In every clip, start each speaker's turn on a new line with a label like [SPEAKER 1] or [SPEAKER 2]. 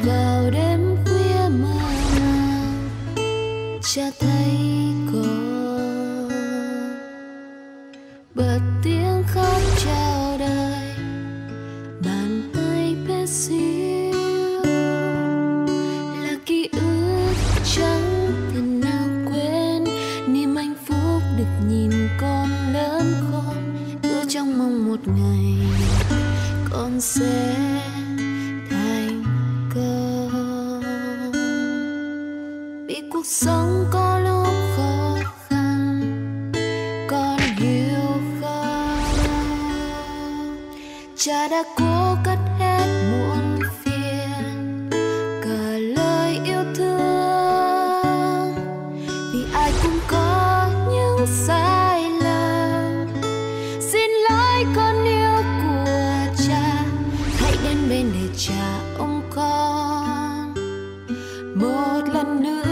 [SPEAKER 1] vào đêm khuya mơ màng chả thấy có bật tiếng khóc chào đời, bàn tay bé xíu là ký ức chẳng thể nào quên, niềm hạnh phúc được nhìn con lớn khôn, ước trong mong một ngày con sẽ thành công. Vì cuộc sống có lúc khó khăn, con hiểu không? Cha đã cố cất hết muộn phiền, cả lời yêu thương, vì ai cũng có những sai lầm. Xin lỗi con yêu của cha, hãy đến bên để cha ôm con một lần nữa.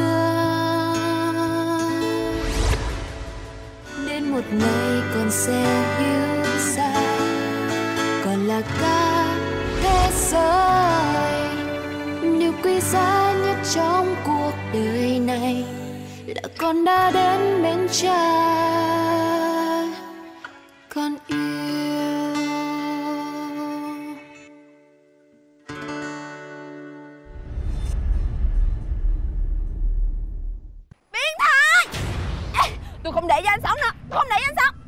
[SPEAKER 1] Đến một ngày con sẽ hiểu ra, còn là cả thế giới. Điều quý giá nhất trong cuộc đời này là con đã đến bên cha con yêu.
[SPEAKER 2] Biến thái! Tôi không để cho anh sống nữa, không để cho anh sống.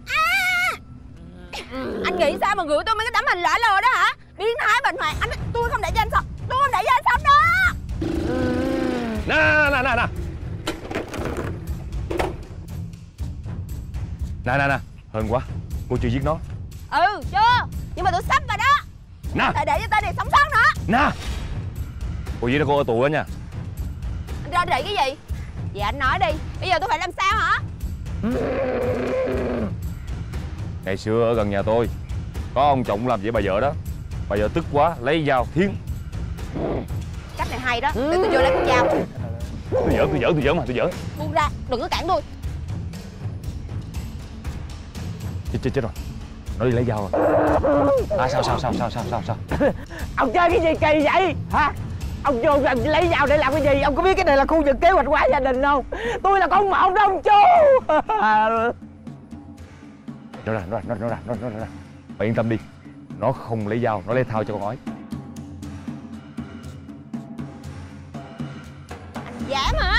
[SPEAKER 2] Anh nghĩ sao mà gửi tôi mấy cái tấm hình lỡ lờ đó hả? Biến thái bệnh hoạn, tôi không để cho anh sống, tôi không để cho anh sống đó.
[SPEAKER 3] Nè. Nè, hên quá, cô chưa giết nó.
[SPEAKER 2] Ừ, chưa, nhưng mà tôi sắp rồi đó.
[SPEAKER 3] Nè,
[SPEAKER 2] Không thể để cho tên này sống sót nữa.
[SPEAKER 3] nè, cô giết nó cô ở tù đó nha.
[SPEAKER 2] Anh rên rỉ cái gì? Vậy anh nói đi, bây giờ tôi phải làm sao hả?
[SPEAKER 3] Ngày xưa ở gần nhà tôi có ông chồng làm vậy bà vợ đó. Bà vợ tức quá lấy dao thiến.
[SPEAKER 2] Cách này hay đó, để tôi vô lấy con dao.
[SPEAKER 3] Tôi giỡn mà, tôi giỡn.
[SPEAKER 2] Buông ra, đừng có cản tôi.
[SPEAKER 3] Chết rồi, nó đi lấy dao rồi. À sao?
[SPEAKER 4] Ông chơi cái gì kỳ vậy hả? Ông vô lấy dao để làm cái gì? Ông có biết cái này là khu vực kế hoạch hóa gia đình không? Tôi là con một đó ông chú.
[SPEAKER 3] Nó ra. Bạn yên tâm đi, nó không lấy dao, nó lấy thao cho con ói.
[SPEAKER 2] Anh dám hả?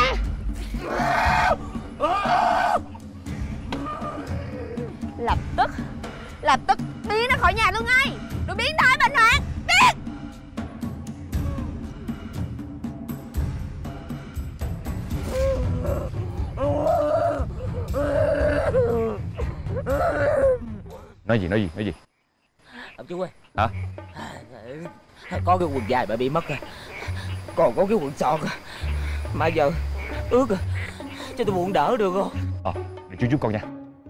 [SPEAKER 2] Lập tức biến nó khỏi nhà luôn ngay. Đồ biến thái bệnh hoạn, biến.
[SPEAKER 3] Nói gì?
[SPEAKER 4] Ông chú ơi.
[SPEAKER 3] Hả?
[SPEAKER 4] Có cái quần dài mà bị mất rồi, còn có cái quần sọt mà giờ ướt rồi, cho tôi mượn đỡ được không?
[SPEAKER 3] Để chú con nha.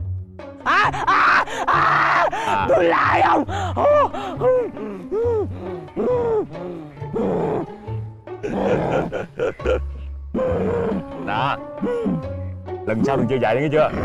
[SPEAKER 4] Tôi lại không?
[SPEAKER 3] Đó, lần sau đừng chơi dại nữa nghe chưa?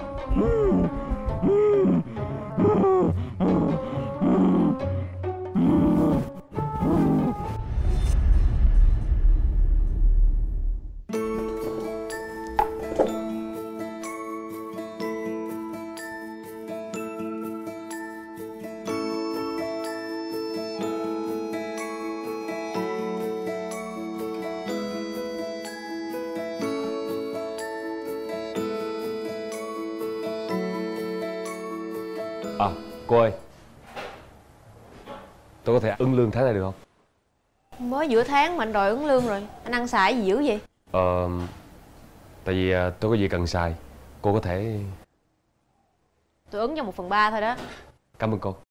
[SPEAKER 3] Cô ơi, tôi có thể ứng lương tháng này được không?
[SPEAKER 2] Mới giữa tháng mà anh đòi ứng lương rồi. Anh ăn xài gì dữ vậy?
[SPEAKER 3] Tại vì tôi có gì cần xài. Cô có thể...
[SPEAKER 2] Tôi ứng cho 1/3 thôi đó.
[SPEAKER 3] Cảm ơn cô.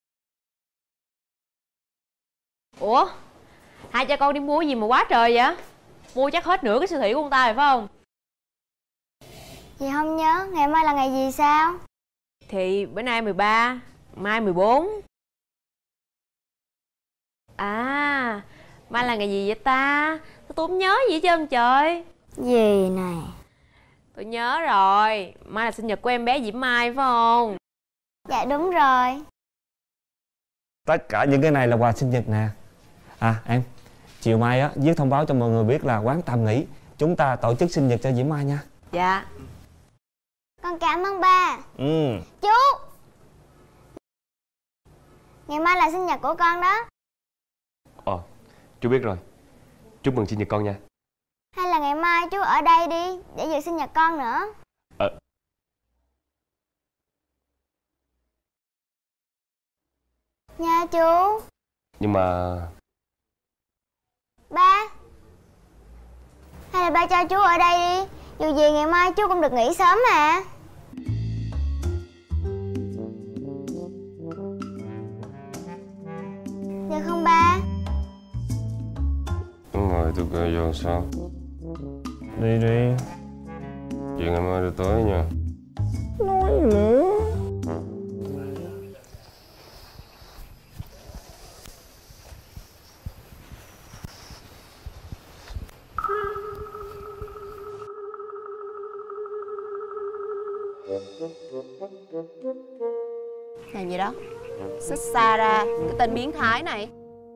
[SPEAKER 2] Ủa? Hai cha con đi mua gì mà quá trời vậy? Mua chắc hết nửa cái siêu thị của ông ta rồi phải không?
[SPEAKER 5] Dì không nhớ, ngày mai là ngày gì sao?
[SPEAKER 2] Thì bữa nay 13, mai 14. À, mai là ngày gì vậy ta? Tôi không nhớ gì hết trơn trời.
[SPEAKER 5] Gì này?
[SPEAKER 2] Tôi nhớ rồi, mai là sinh nhật của em bé Diễm Mai phải không?
[SPEAKER 5] Dạ đúng rồi.
[SPEAKER 6] Tất cả những cái này là quà sinh nhật nè. À em, chiều mai á viết thông báo cho mọi người biết là quán tạm nghỉ, chúng ta tổ chức sinh nhật cho Diễm Mai nha.
[SPEAKER 2] Dạ.
[SPEAKER 5] Con cảm ơn ba. Chú, ngày mai là sinh nhật của con đó.
[SPEAKER 7] Chú biết rồi. Chúc mừng sinh nhật con nha.
[SPEAKER 5] Hay là ngày mai chú ở đây đi để dự sinh nhật con nữa. Nha chú.
[SPEAKER 7] Nhưng mà
[SPEAKER 5] Ba, hay là ba cho chú ở đây đi, dù gì ngày mai chú cũng được nghỉ sớm mà. Được không ba?
[SPEAKER 7] ngồi tôi coi vô sao.
[SPEAKER 6] Đi đi.
[SPEAKER 7] Chuyện ngày mai tới tối nha.
[SPEAKER 6] Nói nữa.
[SPEAKER 2] Làm gì đó? Xích xa ra, cái tên biến thái này.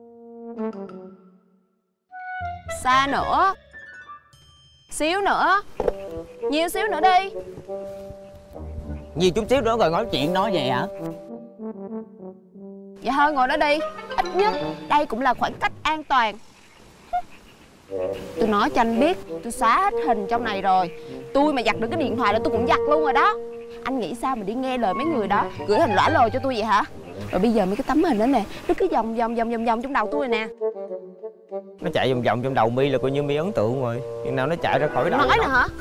[SPEAKER 2] Xa nữa. Xíu nữa. Nhiều xíu nữa đi.
[SPEAKER 4] Nhiều chút xíu nữa rồi nói chuyện nói vậy hả?
[SPEAKER 2] Vậy thôi ngồi đó đi. Ít nhất đây cũng là khoảng cách an toàn. Tôi nói cho anh biết, tôi xóa hết hình trong này rồi. Tôi mà giặt được cái điện thoại là tôi cũng giặt luôn rồi đó. Anh nghĩ sao mà đi nghe lời mấy người đó gửi hình lõa lồ cho tôi vậy hả? Rồi bây giờ mấy cái tấm hình đó nè, nó cứ vòng trong đầu tôi nè.
[SPEAKER 4] Nó chạy vòng vòng trong đầu Mi là coi như Mi ấn tượng rồi. Nhưng nào nó chạy ra khỏi đầu.
[SPEAKER 2] Nói nè hả?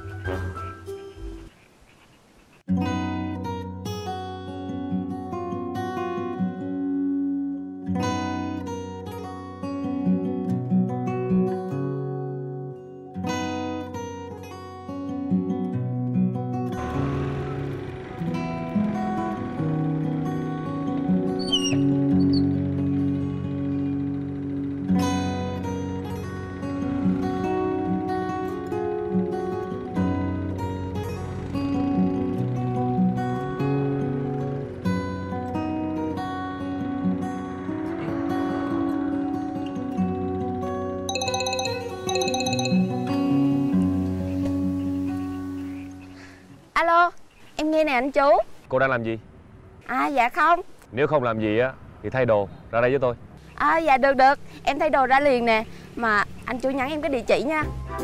[SPEAKER 2] Alo, em nghe nè anh chú.
[SPEAKER 3] Cô đang làm gì?
[SPEAKER 2] À dạ không.
[SPEAKER 3] Nếu không làm gì á thì thay đồ ra đây với tôi.
[SPEAKER 2] À dạ được, em thay đồ ra liền nè. Mà anh chú nhắn em cái địa chỉ nha.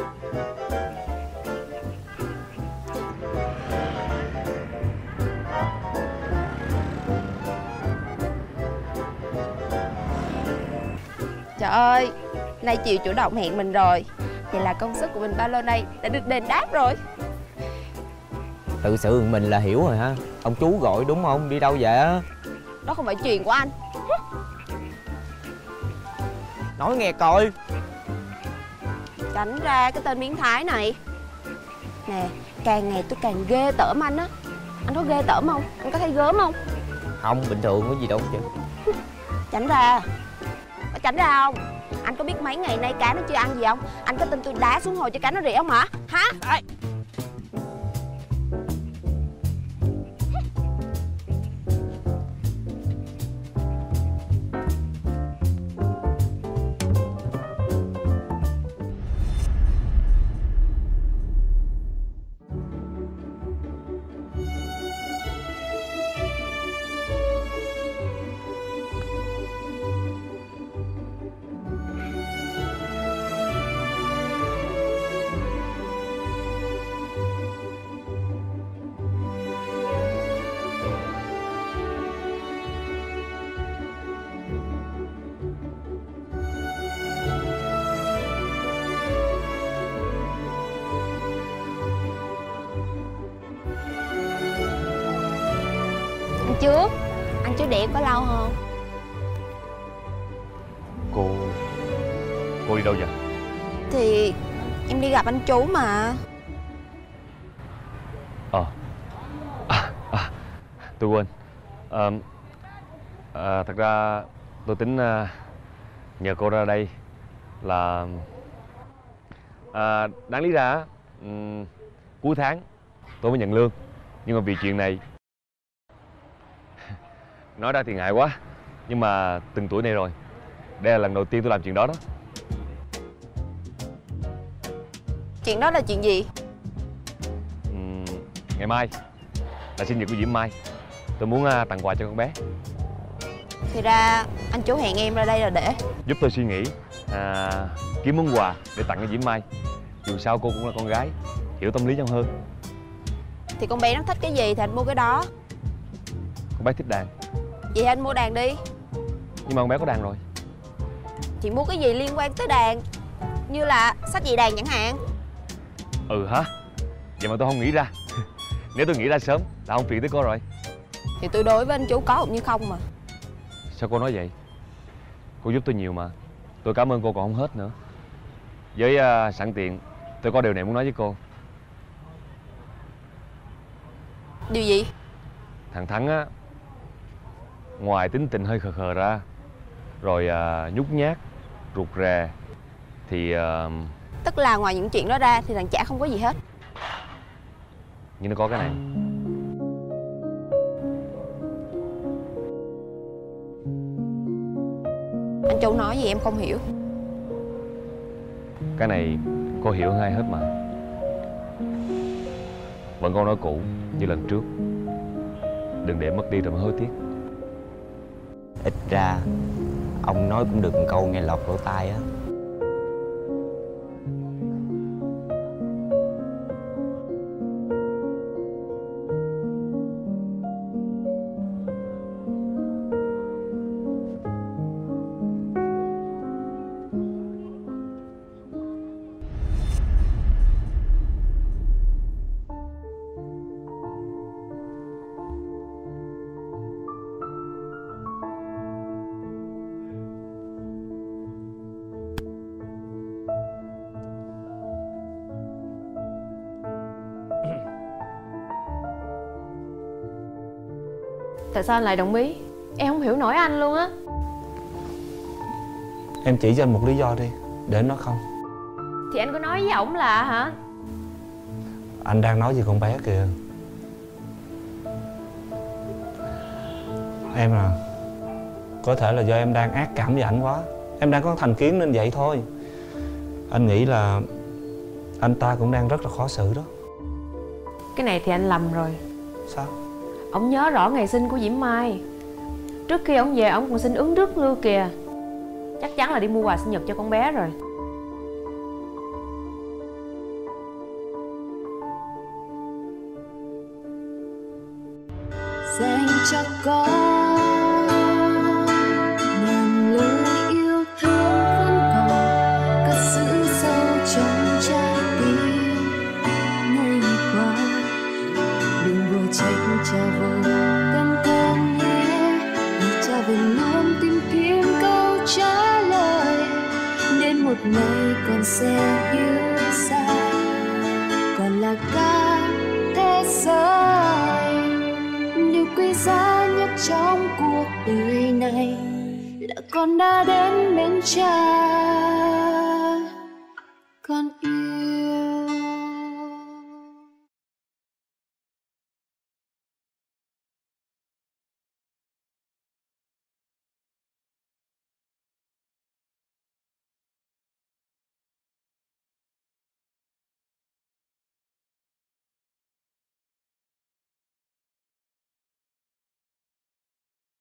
[SPEAKER 2] Trời ơi, nay chiều chủ động hẹn mình rồi. Vậy là công sức của mình bao lâu nay đã được đền đáp rồi.
[SPEAKER 4] Tự sự mình là hiểu rồi ha. Ông chú gọi đúng không? Đi đâu vậy á?
[SPEAKER 2] Đó không phải chuyện của anh.
[SPEAKER 4] Nói nghe coi.
[SPEAKER 2] Tránh ra cái tên biến thái này. Nè, càng ngày tôi càng ghê tởm anh á. Anh có ghê tởm không? Anh có thấy gớm không?
[SPEAKER 4] Không, bình thường có gì đâu chứ.
[SPEAKER 2] Tránh ra. Có tránh ra không? Anh có biết mấy ngày nay cá nó chưa ăn gì không? Anh có tin tôi đá xuống hồ cho cá nó rỉ không hả? Hả?
[SPEAKER 4] Ê.
[SPEAKER 2] Anh chú điện có lâu không?
[SPEAKER 3] Cô đi đâu vậy?
[SPEAKER 2] Thì em đi gặp anh chú mà.
[SPEAKER 3] Tôi quên. Thật ra tôi tính nhờ cô ra đây là đáng lý ra cuối tháng tôi mới nhận lương, nhưng mà vì chuyện này nói ra thì ngại quá, nhưng mà từng tuổi này rồi, đây là lần đầu tiên tôi làm chuyện đó đó.
[SPEAKER 2] Chuyện đó là chuyện gì?
[SPEAKER 3] Ngày mai là sinh nhật của Diễm Mai. Tôi muốn tặng quà cho con bé.
[SPEAKER 2] Thì ra anh chủ hẹn em ra đây là để
[SPEAKER 3] Giúp tôi suy nghĩ kiếm món quà để tặng cho Diễm Mai. Dù sao cô cũng là con gái, hiểu tâm lý nhau hơn.
[SPEAKER 2] Thì con bé nó thích cái gì thì anh mua cái đó.
[SPEAKER 3] Con bé thích đàn.
[SPEAKER 2] Vậy thì anh mua đàn đi.
[SPEAKER 3] Nhưng mà con bé có đàn rồi.
[SPEAKER 2] Thì mua cái gì liên quan tới đàn, như là sách giày đàn chẳng hạn.
[SPEAKER 3] Ừ hả? Vậy mà tôi không nghĩ ra. Nếu tôi nghĩ ra sớm là không phiền tới cô rồi.
[SPEAKER 2] Thì tôi đối với anh chú có cũng như không mà.
[SPEAKER 3] Sao cô nói vậy? Cô giúp tôi nhiều mà. Tôi cảm ơn cô còn không hết nữa. Với sẵn tiện, tôi có điều này muốn nói với cô.
[SPEAKER 2] Điều gì?
[SPEAKER 3] Thằng Thắng á, ngoài tính tình hơi khờ khờ ra, rồi nhút nhát, rụt rè, thì
[SPEAKER 2] Tức là ngoài những chuyện đó ra thì thằng chả không có gì hết.
[SPEAKER 3] nhưng nó có cái này.
[SPEAKER 2] Anh chú nói gì em không hiểu.
[SPEAKER 3] Cái này cô hiểu hơn ai hết mà. Vẫn câu nói cũ như lần trước, đừng để mất đi rồi mới hối tiếc.
[SPEAKER 4] Ít ra ông nói cũng được một câu nghe lọt lỗ tai á.
[SPEAKER 8] Tại sao anh lại đồng ý? Em không hiểu nổi anh luôn á.
[SPEAKER 6] Em chỉ cho anh một lý do đi, để nó không.
[SPEAKER 8] Thì anh có nói với ổng là hả?
[SPEAKER 6] Anh đang nói gì con bé kìa. Em à, có thể là do em đang ác cảm với ảnh quá. Em đang có thành kiến nên vậy thôi. Anh nghĩ là anh ta cũng đang rất là khó xử đó.
[SPEAKER 8] Cái này thì anh lầm rồi.
[SPEAKER 6] Sao?
[SPEAKER 8] Ổng nhớ rõ ngày sinh của Diễm Mai. Trước khi ổng về ổng còn xin ứng rước luôn kìa. Chắc chắn là đi mua quà sinh nhật cho con bé rồi.
[SPEAKER 1] Dành cho con ngàn lời yêu thương vẫn còn cất giữ sâu trong trái tim ngày qua. Đừng vội trách cha vội tâm con nhé, vì cha vẫn luôn tìm kiếm câu trả lời. Đến một ngày con sẽ hiểu ra, còn là cả thế giới. Điều quý giá nhất trong cuộc đời này là con đã đến bên cha. Con yêu